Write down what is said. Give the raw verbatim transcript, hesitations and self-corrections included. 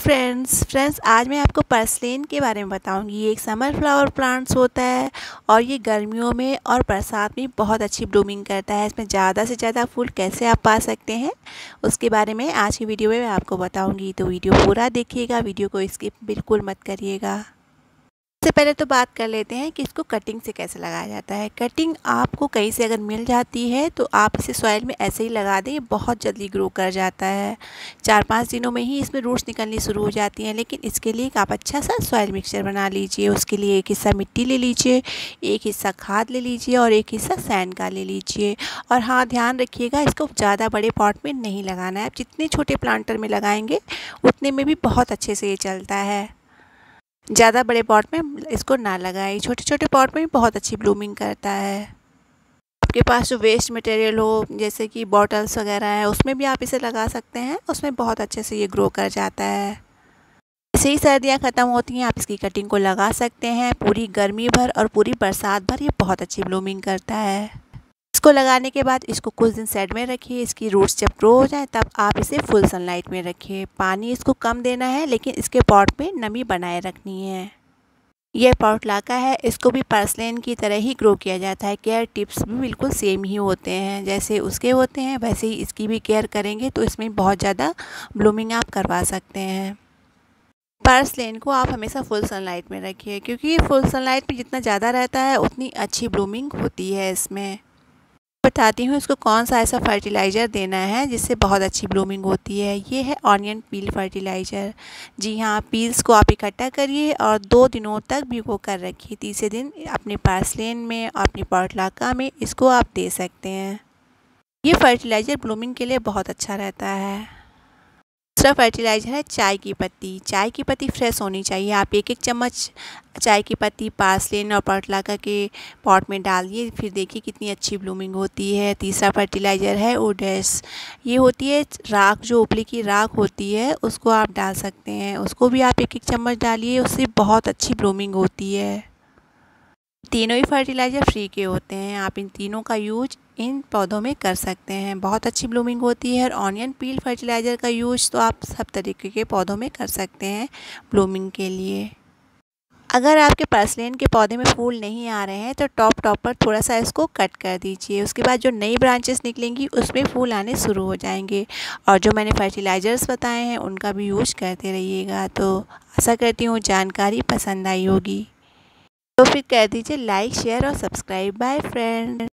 Friends friends आज मैं आपको पर्सलेन के बारे में बताऊंगी। ये एक समर फ्लावर प्लांट्स होता है और ये गर्मियों में और बरसात में बहुत अच्छी ब्लूमिंग करता है। इसमें ज़्यादा से ज़्यादा फूल कैसे आप पा सकते हैं उसके बारे में आज की वीडियो में मैं आपको बताऊंगी। तो वीडियो पूरा देखिएगा, वीडियो को स्किप बिल्कुल मत करिएगा। सबसे पहले तो बात कर लेते हैं कि इसको कटिंग से कैसे लगाया जाता है। कटिंग आपको कहीं से अगर मिल जाती है तो आप इसे सॉइल में ऐसे ही लगा दें, बहुत जल्दी ग्रो कर जाता है। चार पाँच दिनों में ही इसमें रूट्स निकलनी शुरू हो जाती हैं। लेकिन इसके लिए आप अच्छा सा सॉइल मिक्सचर बना लीजिए। उसके लिए एक हिस्सा मिट्टी ले लीजिए, एक हिस्सा खाद ले लीजिए और एक हिस्सा सैंड का ले लीजिए। और हाँ, ध्यान रखिएगा इसको ज़्यादा बड़े पॉट में नहीं लगाना है। आप जितने छोटे प्लांटर में लगाएंगे उतने में भी बहुत अच्छे से ये चलता है। ज़्यादा बड़े पॉट में इसको ना लगाएं, छोटे छोटे पॉट में भी बहुत अच्छी ब्लूमिंग करता है। आपके पास जो वेस्ट मटेरियल हो जैसे कि बॉटल्स वगैरह है उसमें भी आप इसे लगा सकते हैं, उसमें बहुत अच्छे से ये ग्रो कर जाता है। जैसे ही सर्दियाँ ख़त्म होती हैं आप इसकी कटिंग को लगा सकते हैं। पूरी गर्मी भर और पूरी बरसात भर ये बहुत अच्छी ब्लूमिंग करता है। इसको लगाने के बाद इसको कुछ दिन साइड में रखिए। इसकी रूट्स जब ग्रो हो जाए तब आप इसे फुल सनलाइट में रखिए। पानी इसको कम देना है लेकिन इसके पॉट में नमी बनाए रखनी है। यह पॉटलाका है, इसको भी पर्सलेन की तरह ही ग्रो किया जाता है। केयर टिप्स भी बिल्कुल सेम ही होते हैं, जैसे उसके होते हैं वैसे ही इसकी भी केयर करेंगे तो इसमें बहुत ज़्यादा ब्लूमिंग आप करवा सकते हैं। पर्सलेन को आप हमेशा फुल सनलाइट में रखिए क्योंकि फुल सनलाइट में जितना ज़्यादा रहता है उतनी अच्छी ब्लूमिंग होती है। इसमें बताती हूँ इसको कौन सा ऐसा फर्टिलाइज़र देना है जिससे बहुत अच्छी ब्लूमिंग होती है। ये है ऑनियन पील फर्टिलाइज़र। जी हाँ, पील्स को आप इकट्ठा करिए और दो दिनों तक भिगो कर रखिए। तीसरे दिन अपने पर्सलेन में और अपनी पॉटलाका में इसको आप दे सकते हैं। ये फर्टिलाइज़र ब्लूमिंग के लिए बहुत अच्छा रहता है। दूसरा फर्टिलाइज़र है चाय की पत्ती। चाय की पत्ती फ्रेश होनी चाहिए। आप एक एक चम्मच चाय की पत्ती पर्सलेन और पॉटलाका के पॉट में डालिए, फिर देखिए कितनी अच्छी ब्लूमिंग होती है। तीसरा फर्टिलाइज़र है ओडेस। ये होती है राख, जो उपली की राख होती है उसको आप डाल सकते हैं। उसको भी आप एक एक चम्मच डालिए, उससे बहुत अच्छी ब्लूमिंग होती है। तीनों ही फर्टिलाइज़र फ्री के होते हैं। आप इन तीनों का यूज इन पौधों में कर सकते हैं, बहुत अच्छी ब्लूमिंग होती है। और ऑनियन पील फर्टिलाइज़र का यूज तो आप सब तरीके के पौधों में कर सकते हैं ब्लूमिंग के लिए। अगर आपके पर्सलेन के पौधे में फूल नहीं आ रहे हैं तो टॉप टॉप पर थोड़ा सा इसको कट कर दीजिए। उसके बाद जो नई ब्रांचेस निकलेंगी उसमें फूल आने शुरू हो जाएंगे। और जो मैंने फर्टिलाइज़र्स बताए हैं उनका भी यूज करते रहिएगा। तो आशा करती हूँ जानकारी पसंद आई होगी। तो फिर कर दीजिए लाइक, शेयर और सब्सक्राइब। Bye friend.